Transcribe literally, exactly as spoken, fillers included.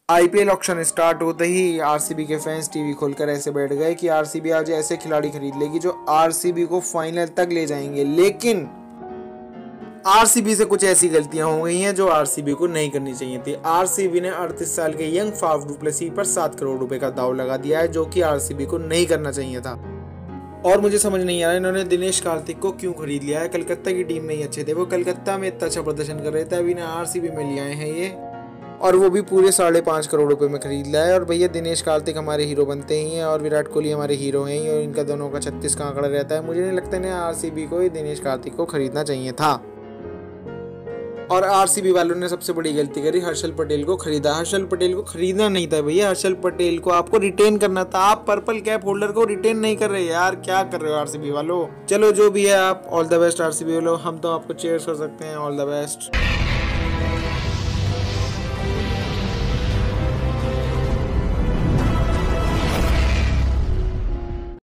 IPL auction start होते ही RCB के फैंस टीवी खोलकर ऐसे बैठ गए कि आरसीबी आज ऐसे खिलाड़ी खरीद लेगी जो आरसीबी को फाइनल तक ले जाएंगे। लेकिन आरसीबी से कुछ ऐसी गलतियां हो गई हैं जो आरसीबी को नहीं करनी चाहिए थी। आरसीबी ने अड़तीस साल के यंग फाफ डु प्लेसिस पर सात करोड़ रुपए का दाव लगा दिया है, जो कि आरसीबी को नहीं करना चाहिए था। और मुझे समझ नहीं आ रहा इन्होंने दिनेश कार्तिक को क्यों खरीद लिया है। कलकत्ता की टीम में ही अच्छे थे, वो कलकत्ता में इतना अच्छा प्रदर्शन कर रहे थे, अभी ने आरसीबी में ले आए हैं ये, और वो भी पूरे साढ़े पाँच करोड़ रुपए में खरीद लिया है। और भैया दिनेश कार्तिक हमारे हीरो बनते ही हैं और विराट कोहली हमारे हीरो हैं ही, और इनका दोनों का छत्तीस का आंकड़ा रहता है। मुझे नहीं लगता इन्हें आरसीबी को ही दिनेश कार्तिक को खरीदना चाहिए था। और आरसीबी वालों ने सबसे बड़ी गलती करी, हर्षल पटेल को खरीदा। हर्षल पटेल को खरीदना नहीं था भैया, हर्षल पटेल को आपको रिटेन करना था। आप पर्पल कैप होल्डर को रिटेन नहीं कर रहे यार, क्या कर रहे हो आरसीबी वालों। चलो जो भी है, आप ऑल द बेस्ट आरसीबी वालों, हम तो आपको चीयर्स कर सकते हैं। All the best.